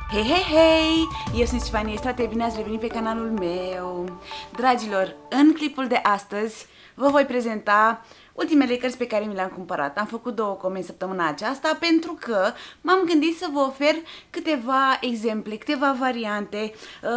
Hei, hei, hei! Eu sunt Ștefania Estrate, bine ați revenit pe canalul meu! Dragilor, în clipul de astăzi vă voi prezenta ultimele cărți pe care mi le-am cumpărat. Am făcut 2 comenzi săptămâna aceasta pentru că m-am gândit să vă ofer câteva exemple, câteva variante,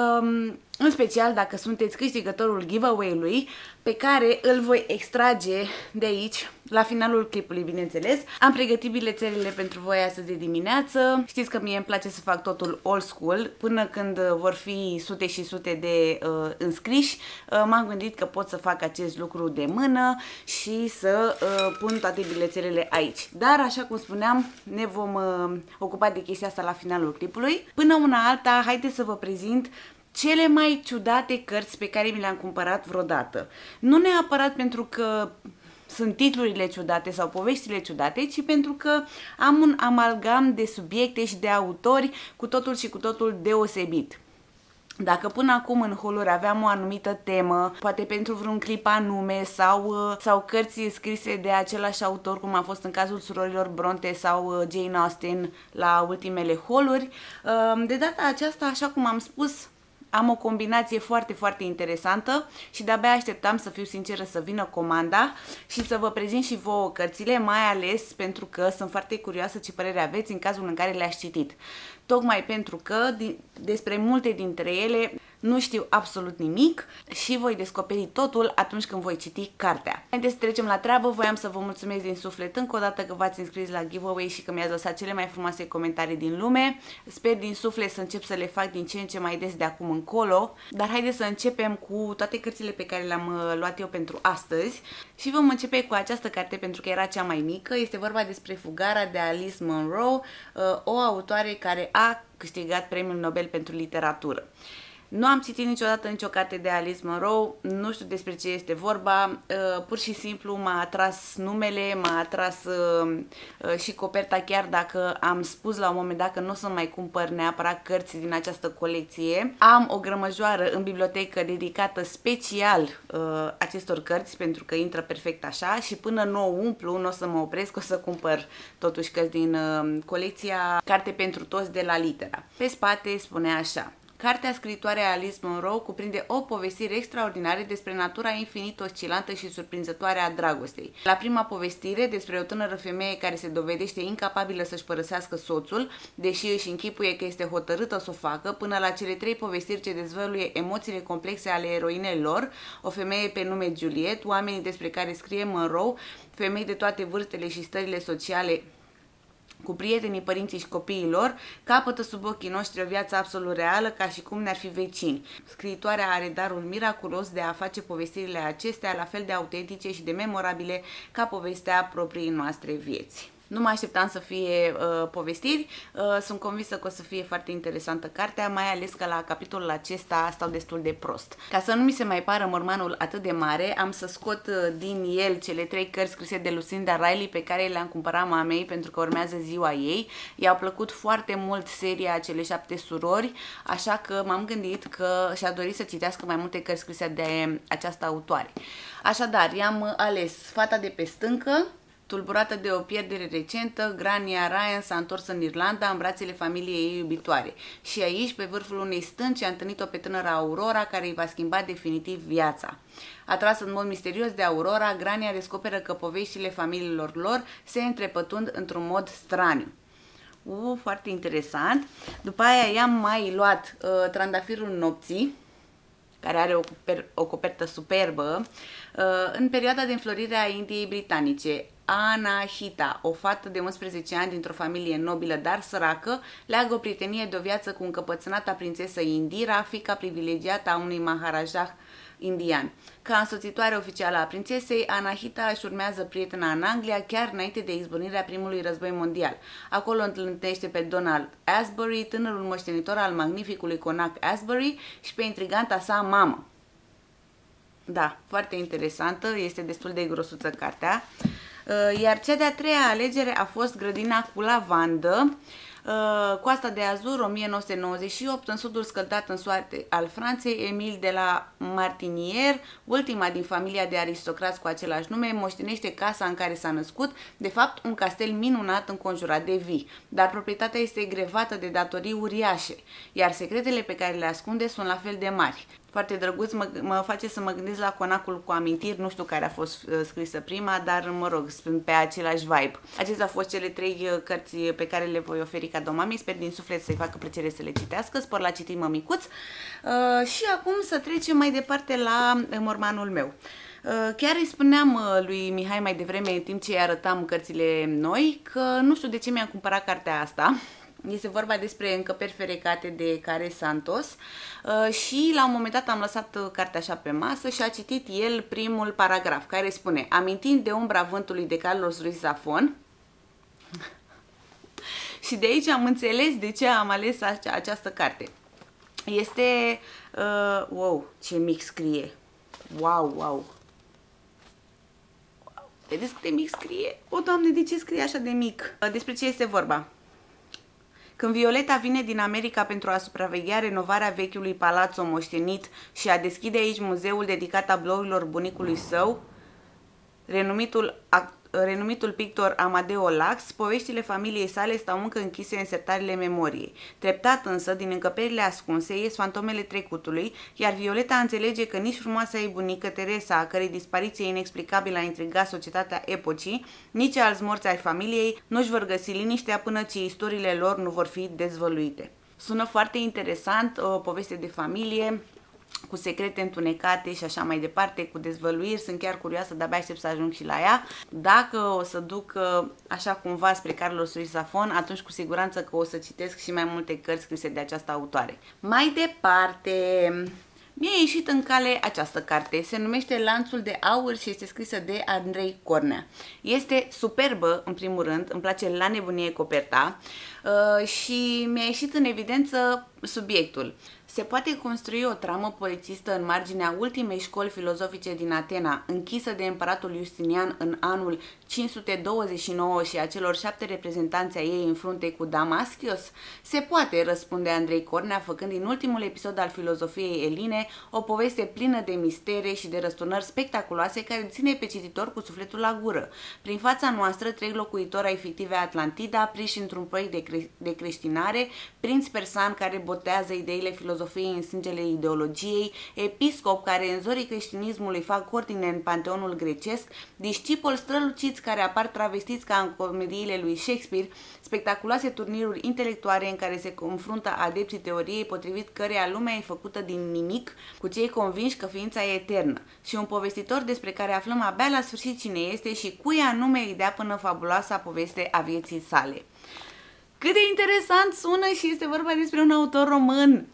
în special dacă sunteți câștigătorul giveaway-ului, pe care îl voi extrage de aici, la finalul clipului, bineînțeles. Am pregătit bilețelele pentru voi astăzi de dimineață. Știți că mie îmi place să fac totul old school. Până când vor fi sute și sute de înscriși, m-am gândit că pot să fac acest lucru de mână și să pun toate bilețelele aici. Dar, așa cum spuneam, ne vom ocupa de chestia asta la finalul clipului. Până una alta, haideți să vă prezint cele mai ciudate cărți pe care mi le-am cumpărat vreodată. Nu neapărat pentru că sunt titlurile ciudate sau poveștile ciudate, ci pentru că am un amalgam de subiecte și de autori cu totul și cu totul deosebit. Dacă până acum în haul-uri aveam o anumită temă, poate pentru vreun clip anume sau cărți scrise de același autor, cum a fost în cazul surorilor Bronte sau Jane Austen la ultimele haul-uri, de data aceasta, așa cum am spus, am o combinație foarte, foarte interesantă și de-abia așteptam, să fiu sinceră, să vină comanda și să vă prezint și vouă cărțile, mai ales pentru că sunt foarte curioasă ce părere aveți în cazul în care le-ați citit. Tocmai pentru că despre multe dintre ele nu știu absolut nimic și voi descoperi totul atunci când voi citi cartea. Haideți să trecem la treabă. Voiam să vă mulțumesc din suflet încă o dată că v-ați înscris la giveaway și că mi-ați lăsat cele mai frumoase comentarii din lume. Sper din suflet să încep să le fac din ce în ce mai des de acum încolo. Dar haideți să începem cu toate cărțile pe care le-am luat eu pentru astăzi. Și vom începe cu această carte pentru că era cea mai mică. Este vorba despre Fugara de Alice Munro, o autoare care a câștigat Premiul Nobel pentru literatură. Nu am citit niciodată nicio carte de Alice Munro, nu știu despre ce este vorba, pur și simplu m-a atras numele, m-a atras și coperta, chiar dacă am spus la un moment dat că nu o să mai cumpăr neapărat cărți din această colecție. Am o grămăjoară în bibliotecă dedicată special acestor cărți, pentru că intră perfect așa și până nu o umplu, nu o să mă opresc, o să cumpăr totuși cărți din colecția Carte pentru toți de la Litera. Pe spate spune așa: cartea scriitoare Alice Munro cuprinde o povestire extraordinară despre natura infinit oscilantă și surprinzătoare a dragostei. La prima povestire, despre o tânără femeie care se dovedește incapabilă să-și părăsească soțul, deși își închipuie că este hotărâtă să o facă, până la cele 3 povestiri ce dezvăluie emoțiile complexe ale eroinei lor, o femeie pe nume Juliet, oamenii despre care scrie Munro, femei de toate vârstele și stările sociale, cu prietenii, părinții și copiii lor, capătă sub ochii noștri o viață absolut reală, ca și cum ne-ar fi vecini. Scriitoarea are darul miraculos de a face povestirile acestea la fel de autentice și de memorabile ca povestea propriei noastre vieți. Nu mă așteptam să fie povestiri, sunt convinsă că o să fie foarte interesantă cartea, mai ales că la capitolul acesta stau destul de prost. Ca să nu mi se mai pară mormanul atât de mare, am să scot din el cele 3 cărți scrise de Lucinda Riley pe care le-am cumpărat mamei pentru că urmează ziua ei. I-a plăcut foarte mult seria Cele 7 surori, așa că m-am gândit că și-a dorit să citească mai multe cărți scrise de această autoare. Așadar, i-am ales Fata de pe stâncă, tulburată de o pierdere recentă, Grania Ryan s-a întors în Irlanda în brațele familiei ei iubitoare. Și aici, pe vârful unei stânci, a întâlnit-o pe tânăra Aurora, care îi va schimba definitiv viața. Atrasă în mod misterios de Aurora, Grania descoperă că poveștile familiilor lor se întrepătund într-un mod straniu. Foarte interesant. După aia i-am mai luat Trandafirul nopții, care are o copertă superbă. În perioada de înflorire a Indiei britanice, Anahita, o fată de 11 ani dintr-o familie nobilă, dar săracă, leagă o prietenie de o viață cu încăpățânata prințesă Indira, fiica privilegiată a unui maharajah indian. Ca însoțitoare oficială a prințesei, Anahita își urmează prietena în Anglia chiar înainte de izbucnirea primului război mondial. Acolo întâlnește pe Donald Asbury, tânărul moștenitor al magnificului conac Asbury, și pe intriganta sa mamă. Da, foarte interesantă, este destul de grosuță cartea. Iar cea de-a 3-a alegere a fost Grădina cu lavandă. Coasta de Azur, 1998, În sudul scăldat în soare al Franței, Emile de la Martinière, ultima din familia de aristocrați cu același nume, moștenește casa în care s-a născut, de fapt un castel minunat înconjurat de vii, dar proprietatea este grevată de datorii uriașe, iar secretele pe care le ascunde sunt la fel de mari. Foarte drăguț, mă face să mă gândesc la Conacul cu amintiri, nu știu care a fost scrisă prima, dar mă rog, sunt pe același vibe. Acestea au fost cele 3 cărți pe care le voi oferi cadou mamei, sper din suflet să-i facă plăcere să le citească, spor la citit mămicuț. Și acum să trecem mai departe la mormanul meu. Chiar îi spuneam lui Mihai mai devreme, în timp ce îi arătam cărțile noi, că nu știu de ce mi-am cumpărat cartea asta. Este vorba despre Încăperi ferecate de Care Santos și la un moment dat am lăsat cartea așa pe masă și a citit el primul paragraf care spune: Amintind de umbra vântului de Carlos Ruiz Zafón. Și de aici am înțeles de ce am ales această carte. Este... wow, ce mic scrie! Wow! Vedeți cât de mic scrie? O, Doamne, de ce scrie așa de mic? Despre ce este vorba? Când Violeta vine din America pentru a supraveghea renovarea vechiului palazzo moștenit și a deschide aici muzeul dedicat tablourilor bunicului său, renumitul pictor Amadeo Lax, poveștile familiei sale stau încă închise în sertarele memoriei. Treptat însă, din încăperile ascunse, ies fantomele trecutului, iar Violeta înțelege că nici frumoasa ei bunică Teresa, a cărei dispariție inexplicabilă a intrigat societatea epocii, nici alți morți ai familiei nu-și vor găsi liniștea până ce istoriile lor nu vor fi dezvăluite. Sună foarte interesant, o poveste de familie, cu secrete întunecate și așa mai departe, cu dezvăluiri. Sunt chiar curioasă, de-abia aștept să ajung și la ea. Dacă o să duc așa cumva spre Carlos Ruiz Zafón, atunci cu siguranță că o să citesc și mai multe cărți scrise de această autoare. Mai departe, mi-a ieșit în cale această carte, se numește Lanțul de Aur și este scrisă de Andrei Cornea. Este superbă, în primul rând, îmi place la nebunie coperta și mi-a ieșit în evidență subiectul. Se poate construi o tramă polițistă în marginea ultimei școli filozofice din Atena, închisă de împăratul Justinian în anul 529 și a celor 7 reprezentanți ai ei în frunte cu Damaschios? Se poate, răspunde Andrei Cornea, făcând din ultimul episod al filozofiei eline o poveste plină de mistere și de răsturnări spectaculoase care ține pe cititor cu sufletul la gură. Prin fața noastră trec locuitori ai fictive Atlantida, prinși într-un proiect de creștinare, prinț persan care botează ideile filozofiei în sângele ideologiei, episcop care în zorii creștinismului fac ordine în panteonul grecesc, discipoli străluciți care apar travestiți ca în comediile lui Shakespeare, spectaculoase turniruri intelectuale în care se confruntă adepții teoriei potrivit căreia lumea e făcută din nimic cu cei convinși că ființa e eternă și un povestitor despre care aflăm abia la sfârșit cine este și cui anume îi dea până fabuloasa poveste a vieții sale. Cât de interesant sună și este vorba despre un autor român!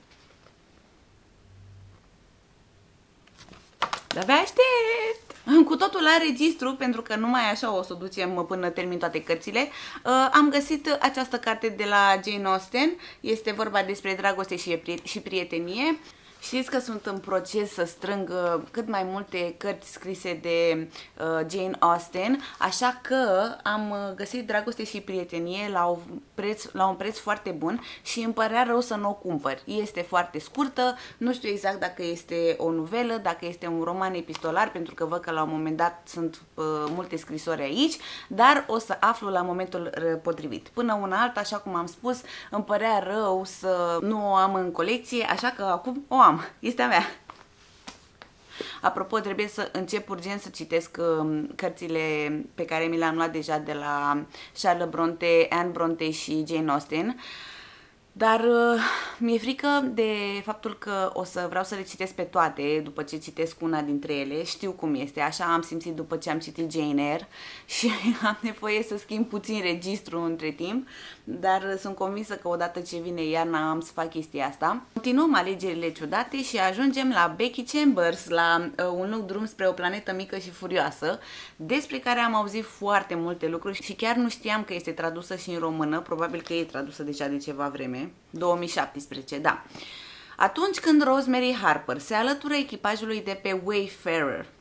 De-abia aștept! Cu totul la registru, pentru că numai așa o să o ducem până termin toate cărțile, am găsit această carte de la Jane Austen. Este vorba despre dragoste și prietenie. Știți că sunt în proces să strâng cât mai multe cărți scrise de Jane Austen, așa că am găsit Dragoste și prietenie la un preț foarte bun și îmi părea rău să nu o cumpăr. Este foarte scurtă, nu știu exact dacă este o novelă, dacă este un roman epistolar, pentru că văd că la un moment dat sunt multe scrisori aici, dar o să aflu la momentul potrivit. Până una alta, așa cum am spus, îmi părea rău să nu o am în colecție, așa că acum o am. Este a mea. Apropo, trebuie să încep urgent să citesc cărțile pe care mi le-am luat deja de la Charlotte Bronte, Anne Bronte și Jane Austen. Dar mi-e frică de faptul că o să vreau să le citesc pe toate după ce citesc una dintre ele. Știu cum este, așa am simțit după ce am citit Jane Eyre și am nevoie să schimb puțin registru între timp, dar sunt convinsă că odată ce vine iarna am să fac chestia asta. Continuăm alegerile ciudate și ajungem la Becky Chambers, la Un lung drum spre o planetă mică și furioasă, despre care am auzit foarte multe lucruri și chiar nu știam că este tradusă și în română, probabil că e tradusă deja de ceva vreme. 2017, da. Atunci când Rosemary Harper se alătură echipajului de pe Wayfarer,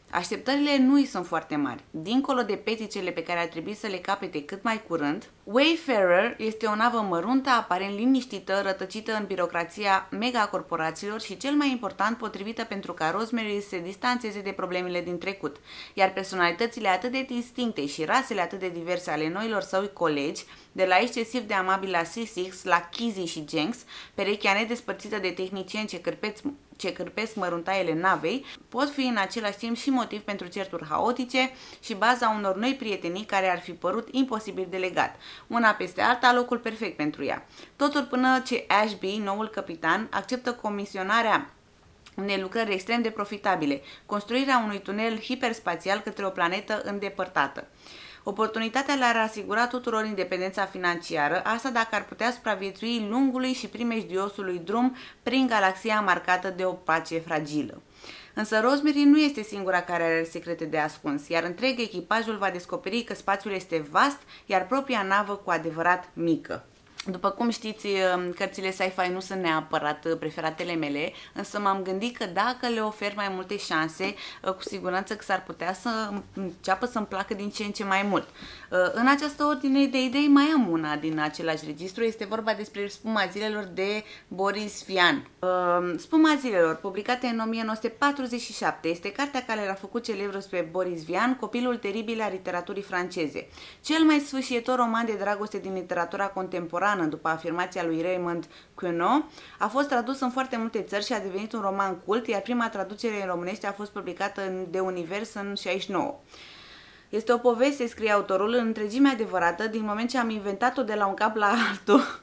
Așteptările nu îi sunt foarte mari. Dincolo de peticele pe care ar trebui să le capete cât mai curând, Wayfarer este o navă măruntă, aparent liniștită, rătăcită în birocrația megacorporațiilor și, cel mai important, potrivită pentru ca Rosemary să se distanțeze de problemele din trecut. Iar personalitățile atât de distincte și rasele atât de diverse ale noilor săi colegi, de la excesiv de amabila C6 la Kizzy și Jenks, perechea nedespărțită de tehnicieni ce cârpesc măruntaiele navei, pot fi în același timp și motiv pentru certuri haotice și baza unor noi prietenii care ar fi părut imposibil de legat. Una peste alta, locul perfect pentru ea. Totul până ce Ashby, noul capitan, acceptă comisionarea unei lucrări extrem de profitabile, construirea unui tunel hiperspațial către o planetă îndepărtată. Oportunitatea le-ar asigura tuturor independența financiară, asta dacă ar putea supraviețui lungului și primejdiosului drum prin galaxia marcată de o pace fragilă. Însă Rosemary nu este singura care are secrete de ascuns, iar întreg echipajul va descoperi că spațiul este vast, iar propria navă cu adevărat mică. După cum știți, cărțile sci-fi nu sunt neapărat preferatele mele, însă m-am gândit că dacă le ofer mai multe șanse, cu siguranță că s-ar putea să înceapă să-mi placă din ce în ce mai mult. În această ordine de idei mai am una din același registru, este vorba despre Spuma zilelor de Boris Vian. Spuma zilelor, publicată în 1947, este cartea care l-a făcut celebru spre Boris Vian, copilul teribil al literaturii franceze. Cel mai sfâșietor roman de dragoste din literatura contemporană, după afirmația lui Raymond Queneau, a fost tradus în foarte multe țări și a devenit un roman cult, iar prima traducere în românește a fost publicată de Univers în 69. Este o poveste, scrie autorul, în întregime adevărată, din moment ce am inventat-o de la un cap la altul,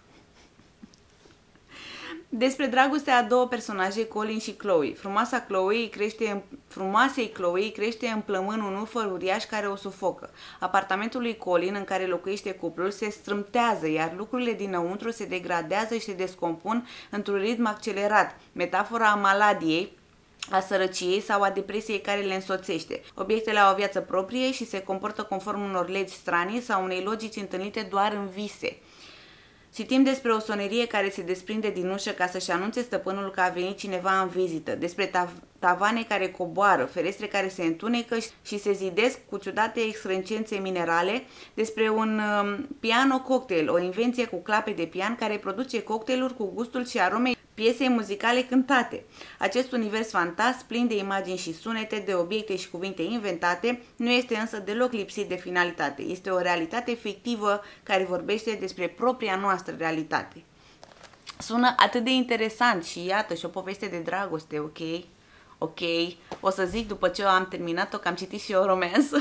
despre dragostea a două personaje, Colin și Chloe. Frumoasei Chloe crește în plămân un ufăr uriaș care o sufocă. Apartamentul lui Colin, în care locuiește cuplul, se strâmtează, iar lucrurile dinăuntru se degradează și se descompun într-un ritm accelerat, metafora a maladiei, a sărăciei sau a depresiei care le însoțește. Obiectele au o viață proprie și se comportă conform unor legi stranii sau unei logici întâlnite doar în vise. Citim despre o sonerie care se desprinde din ușă ca să-și anunțe stăpânul că a venit cineva în vizită, despre tavane care coboară, ferestre care se întunecă și se zidesc cu ciudate excrescențe minerale, despre un piano cocktail, o invenție cu clape de pian care produce cocktailuri cu gustul și aromei piesei muzicale cântate. Acest univers fantast, plin de imagini și sunete, de obiecte și cuvinte inventate, nu este însă deloc lipsit de finalitate. Este o realitate fictivă care vorbește despre propria noastră realitate. Sună atât de interesant și iată și o poveste de dragoste, ok? Ok, o să zic după ce am terminat-o că am citit și o romanță.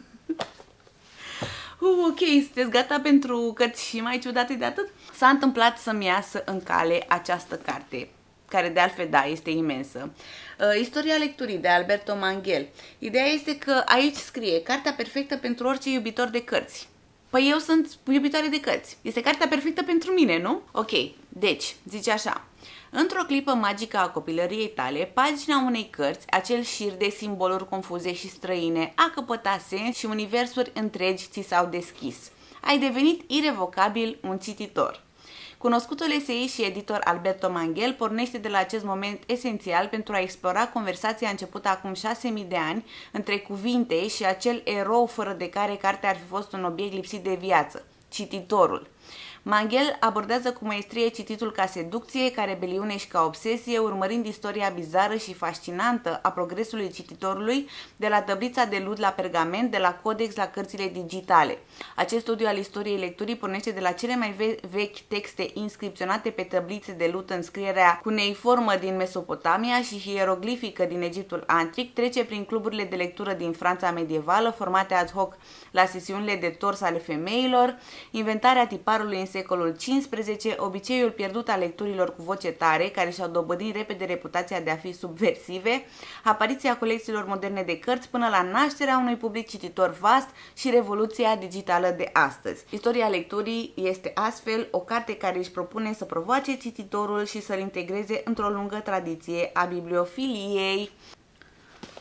Ok, sunteți gata pentru cărți și mai ciudate de atât? S-a întâmplat să-mi iasă în cale această carte, care de altfel, da, este imensă. Istoria lecturii de Alberto Manguel. Ideea este că aici scrie cartea perfectă pentru orice iubitor de cărți. Păi eu sunt iubitoare de cărți. Este cartea perfectă pentru mine, nu? Ok, deci, zice așa. Într-o clipă magică a copilăriei tale, pagina unei cărți, acel șir de simboluri confuze și străine, a căpătat sens și universuri întregi ți s-au deschis. Ai devenit irevocabil un cititor. Cunoscutul eseist și editor Alberto Manguel pornește de la acest moment esențial pentru a explora conversația începută acum 6000 de ani între cuvinte și acel erou fără de care cartea ar fi fost un obiect lipsit de viață, cititorul. Manguel abordează cu măestrie cititul ca seducție, ca rebeliune și ca obsesie, urmărind istoria bizară și fascinantă a progresului cititorului, de la tăblița de lut la pergament, de la codex la cărțile digitale. Acest studiu al istoriei lecturii pornește de la cele mai vechi texte inscripționate pe tăblițe de lut în scrierea cuneiformă din Mesopotamia și hieroglifică din Egiptul antic, trece prin cluburile de lectură din Franța medievală, formate ad hoc la sesiunile de tors ale femeilor, inventarea tiparului în secolul XV, obiceiul pierdut al lecturilor cu voce tare, care și-au dobândit repede reputația de a fi subversive, apariția colecțiilor moderne de cărți până la nașterea unui public cititor vast și revoluția digitală de astăzi. Istoria lecturii este astfel o carte care își propune să provoace cititorul și să-l integreze într-o lungă tradiție a bibliofiliei.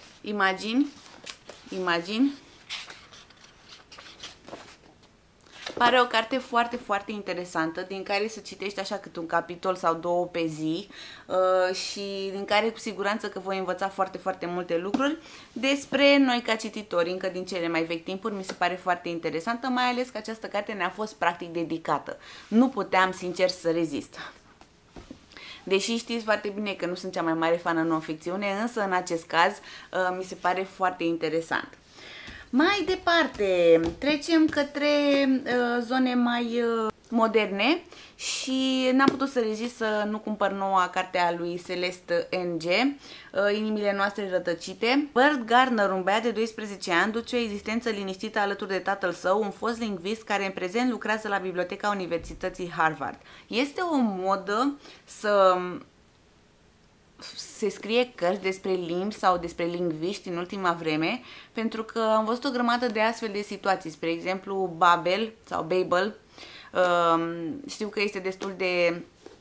Imagini? Pare o carte foarte, foarte interesantă, din care să citești așa câte un capitol sau două pe zi și din care cu siguranță că voi învăța foarte, foarte multe lucruri despre noi ca cititori, încă din cele mai vechi timpuri. Mi se pare foarte interesantă, mai ales că această carte ne-a fost practic dedicată. Nu puteam, sincer, să rezist. Deși știți foarte bine că nu sunt cea mai mare fană non-ficțiune, însă în acest caz mi se pare foarte interesant. Mai departe, trecem către zone mai moderne și n-am putut să rezist să nu cumpăr noua carte a lui Celeste Ng, Inimile noastre rătăcite. Bert Gardner, un băiat de 12 ani, duce o existență liniștită alături de tatăl său, un fost lingvist care în prezent lucrează la Biblioteca Universității Harvard. Este o modă să se scrie cărți despre limbi sau despre lingviști în ultima vreme, pentru că am văzut o grămadă de astfel de situații. Spre exemplu, Babel sau Babel, știu că este destul de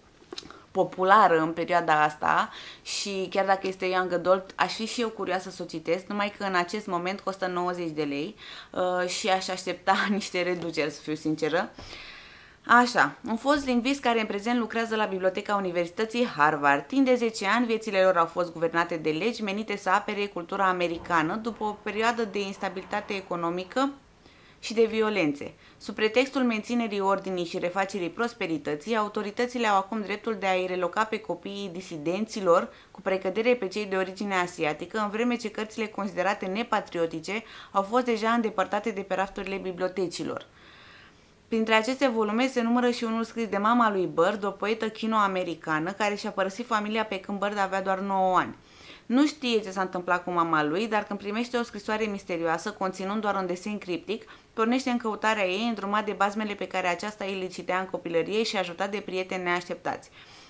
populară în perioada asta și chiar dacă este young adult, aș fi și eu curioasă să o citesc, numai că în acest moment costă 90 de lei și aș aștepta niște reduceri, să fiu sinceră. Așa, un fost lingvist care în prezent lucrează la Biblioteca Universității Harvard. Timp de 10 ani, viețile lor au fost guvernate de legi menite să apere cultura americană după o perioadă de instabilitate economică și de violențe. Sub pretextul menținerii ordinii și refacerii prosperității, autoritățile au acum dreptul de a-i reloca pe copiii disidenților, cu precădere pe cei de origine asiatică, în vreme ce cărțile considerate nepatriotice au fost deja îndepărtate de pe rafturile bibliotecilor. Printre aceste volume se numără și unul scris de mama lui Bird, o poetă chino-americană, care și-a părăsit familia pe când Bird avea doar 9 ani. Nu știe ce s-a întâmplat cu mama lui, dar când primește o scrisoare misterioasă, conținând doar un desen criptic, pornește în căutarea ei, îndrumat de bazmele pe care aceasta îi le citea în copilărie și ajutat de prieteni neașteptați.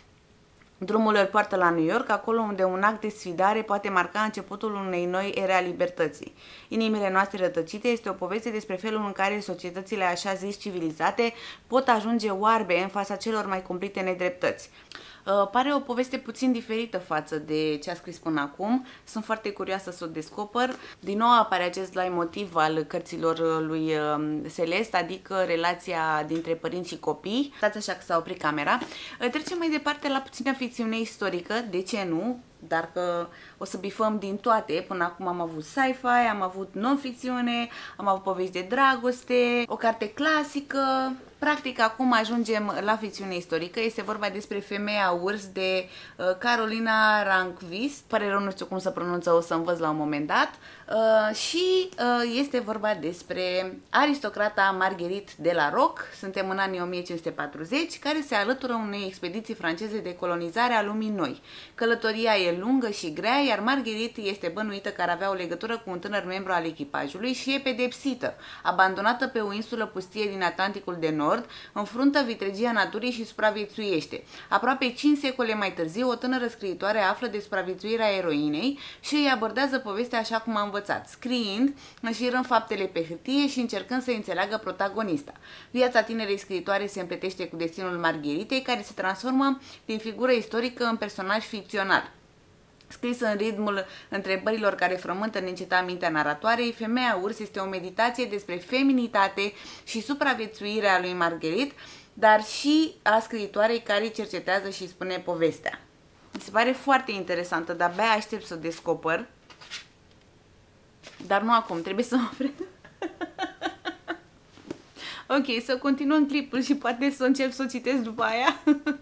Drumul îl poartă la New York, acolo unde un act de sfidare poate marca începutul unei noi ere a libertății. Inimile noastre rătăcite este o poveste despre felul în care societățile așa zis civilizate pot ajunge oarbe în fața celor mai cumplite nedreptăți. Pare o poveste puțin diferită față de ce a scris până acum. Sunt foarte curioasă să o descoper. Din nou apare acest leitmotiv al cărților lui Celeste, adică relația dintre părinți și copii. Stați așa că s-a oprit camera. Trecem mai departe la puțină ficțiune istorică, de ce nu? Dar că o să bifăm din toate. Până acum am avut sci-fi, am avut non-ficțiune, am avut povești de dragoste, o carte clasică. Practic, acum ajungem la ficțiune istorică. Este vorba despre Femeia urs de Carolina Rehnquist. Pare rău, nu știu cum să pronunță, o să învăț la un moment dat. Și este vorba despre aristocrata Marguerite de la Roc. Suntem în anii 1540, care se alătură unei expediții franceze de colonizare a lumii noi. Călătoria e lungă și grea, iar Marguerite este bănuită că ar avea o legătură cu un tânăr membru al echipajului și e pedepsită. Abandonată pe o insulă pustie din Atlanticul de Nord, înfruntă vitregia naturii și supraviețuiește. Aproape 5 secole mai târziu, o tânără scriitoare află de supraviețuirea eroinei și îi abordează povestea așa cum a învățat, scriind, înșirând faptele pe hârtie și încercând să înțeleagă protagonista. Viața tinerei scriitoare se împletește cu destinul Margheritei, care se transformă din figură istorică în personaj ficțional. Scris în ritmul întrebărilor care frământă neîncetat mintea naratoarei, Femeia urs este o meditație despre feminitate și supraviețuirea lui Marguerite, dar și a scriitoarei care cercetează și spune povestea. Mi se pare foarte interesantă, dar abia aștept să o descoper. Dar nu acum, trebuie să mă opresc. Ok, să continuăm clipul și poate să încep să o citesc după aia.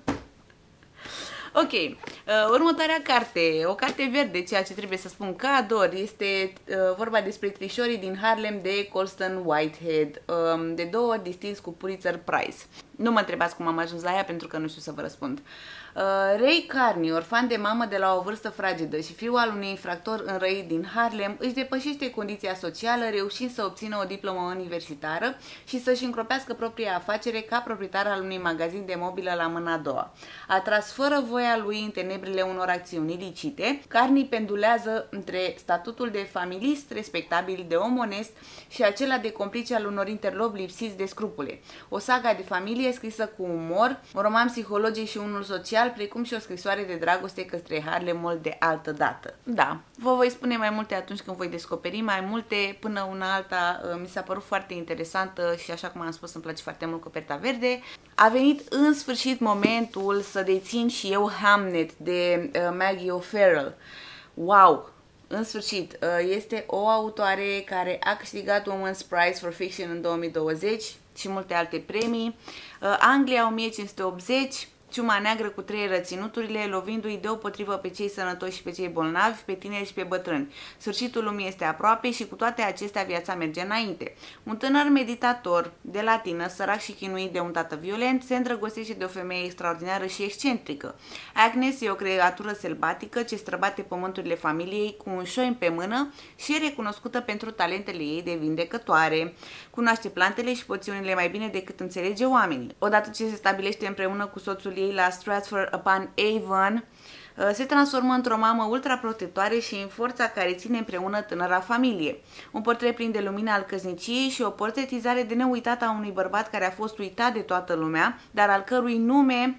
Ok, următoarea carte, o carte verde, ceea ce trebuie să spun că ador, este vorba despre Trișorii din Harlem de Colston Whitehead, de 2 ori distins cu Pulitzer Prize. Nu mă întrebați cum am ajuns la ea, pentru că nu știu să vă răspund. Ray Carney, orfan de mamă de la o vârstă fragedă și fiul al unui infractor înrăit din Harlem, își depășește condiția socială, reușind să obțină o diplomă universitară și să-și încropească propria afacere ca proprietar al unui magazin de mobilă la mâna a doua. Atras fără voie voia lui în tenebrele unor acțiuni ilicite, Carney pendulează între statutul de familist respectabil, de om onest, și acela de complice al unor interlopi lipsiți de scrupule. O saga de familie scrisă cu umor, un roman psihologic și unul social, precum și o scrisoare de dragoste către Harlemul de altă dată. Da, vă voi spune mai multe atunci când voi descoperi mai multe. Până una alta mi s-a părut foarte interesantă și, așa cum am spus, îmi place foarte mult Coperta Verde. A venit în sfârșit momentul să dețin și eu Hamnet de Maggie O'Farrell. Wow! În sfârșit, este o autoare care a câștigat Women's Prize for Fiction în 2020 și multe alte premii. Anglia 1580, ciuma neagră cu 3 răținuturile, lovindu-i deopotrivă pe cei sănătoși și pe cei bolnavi, pe tineri și pe bătrâni. Sfârșitul lumii este aproape și cu toate acestea viața merge înainte. Un tânăr meditator de latină, sărac și chinuit de un tată violent, se îndrăgostește de o femeie extraordinară și excentrică. Agnes e o creatură sălbatică ce străbate pământurile familiei cu un șoim pe mână și e recunoscută pentru talentele ei de vindecătoare. Cunoaște plantele și poțiunile mai bine decât înțelege oamenii. Odată ce se stabilește împreună cu soțul ei la Stratford-upon-Avon, se transformă într-o mamă ultraprotectoare și în forța care ține împreună tânăra familie. Un portret plin de lumină al căsniciei și o portretizare de neuitat a unui bărbat care a fost uitat de toată lumea, dar al cărui nume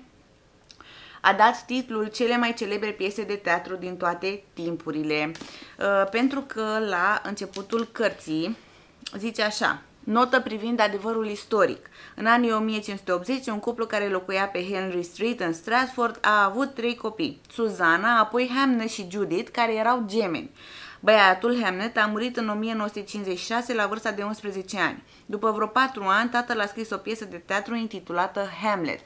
a dat titlul cele mai celebre piese de teatru din toate timpurile. Pentru că la începutul cărții zice așa: notă privind adevărul istoric. În anii 1580, un cuplu care locuia pe Henry Street în Stratford a avut 3 copii, Susanna, apoi Hamnet și Judith, care erau gemeni. Băiatul Hamnet a murit în 1956 la vârsta de 11 ani. După vreo 4 ani, tatăl a scris o piesă de teatru intitulată Hamlet.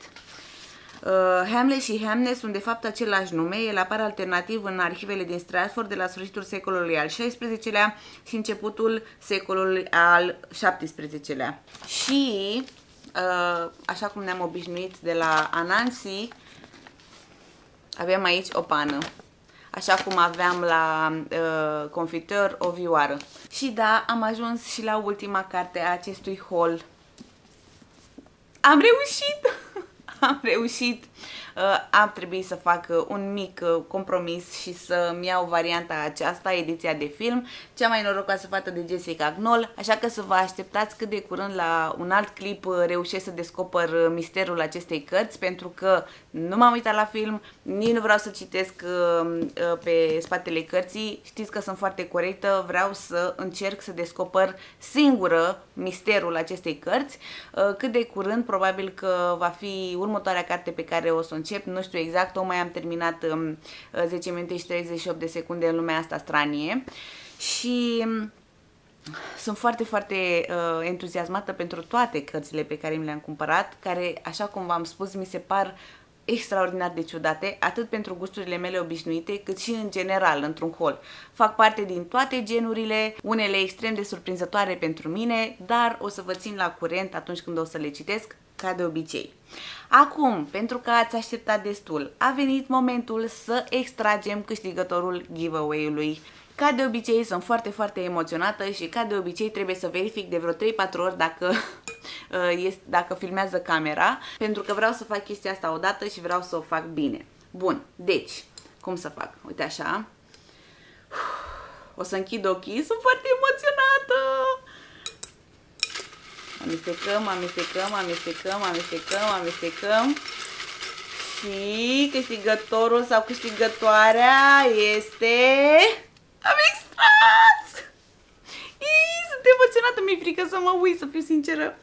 Hamlet și Hamnet sunt de fapt același nume. El apare alternativ în arhivele din Stratford de la sfârșitul secolului al XVI-lea și începutul secolului al XVII-lea. Și, așa cum ne-am obișnuit de la Anansi, avem aici o pană. Așa cum aveam la confitor o vioară. Și da, am ajuns și la ultima carte a acestui haul. Am reușit! Am reușit. Am trebuit să fac un mic compromis și să-mi iau varianta aceasta, ediția de film, cea mai norocoasă fată de Jessica Knoll, așa că să vă așteptați cât de curând la un alt clip. Reușesc să descoper misterul acestei cărți, pentru că nu m-am uitat la film, nici nu vreau să citesc pe spatele cărții. Știți că sunt foarte corectă, vreau să încerc să descoper singură misterul acestei cărți. Cât de curând, probabil că va fi următoarea carte pe care o să o încep, nu știu exact, tocmai am terminat 10 minute și 38 de secunde în lumea asta stranie și sunt foarte, foarte entuziasmată pentru toate cărțile pe care mi le-am cumpărat, care, așa cum v-am spus, mi se par extraordinar de ciudate, atât pentru gusturile mele obișnuite, cât și în general, într-un haul. Fac parte din toate genurile, unele extrem de surprinzătoare pentru mine, dar o să vă țin la curent atunci când o să le citesc, ca de obicei. Acum, pentru că ați așteptat destul, a venit momentul să extragem câștigătorul giveaway-ului. Ca de obicei, sunt foarte, foarte emoționată și ca de obicei trebuie să verific de vreo 3-4 ori dacă filmează camera, pentru că vreau să fac chestia asta odată și vreau să o fac bine. Bun, deci, cum să fac? Uite așa. O să închid ochii, sunt foarte emoționată! Amestecăm, amestecăm, amestecăm, amestecăm, amestecăm. Și câștigătorul sau câștigătoarea este... Am extras! Sunt emoționată, mi-e frică să mă uit, să fiu sinceră.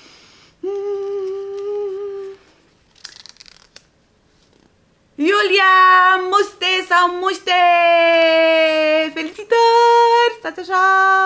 Iulia Muste sau Muște! Felicitări! Stați așa!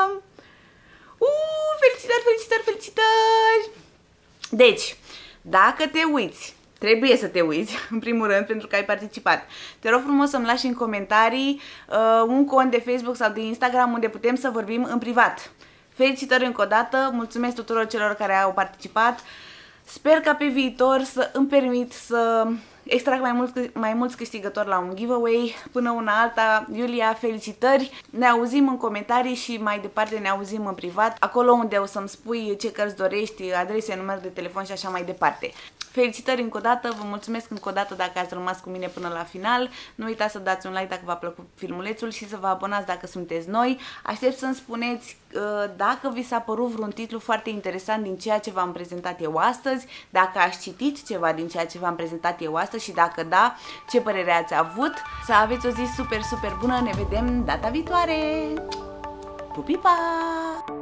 Felicitări, felicitări, felicitări! Deci, dacă te uiți, trebuie să te uiți, în primul rând, pentru că ai participat. Te rog frumos să-mi lași în comentarii un cont de Facebook sau de Instagram unde putem să vorbim în privat. Felicitări încă o dată, mulțumesc tuturor celor care au participat. Sper ca pe viitor să îmi permit să extrag mai mulți câștigători la un giveaway. Până una alta, Iulia, felicitări! Ne auzim în comentarii și mai departe ne auzim în privat, acolo unde o să-mi spui ce cărți dorești, adrese, număr de telefon și așa mai departe. Felicitări încă o dată, vă mulțumesc încă o dată dacă ați rămas cu mine până la final. Nu uitați să dați un like dacă v-a plăcut filmulețul și să vă abonați dacă sunteți noi. Aștept să-mi spuneți dacă vi s-a părut vreun titlu foarte interesant din ceea ce v-am prezentat eu astăzi, dacă ați citit ceva din ceea ce v-am prezentat eu astăzi și dacă da, ce părere ați avut. Să aveți o zi super, super bună, ne vedem data viitoare! Pupi, pa!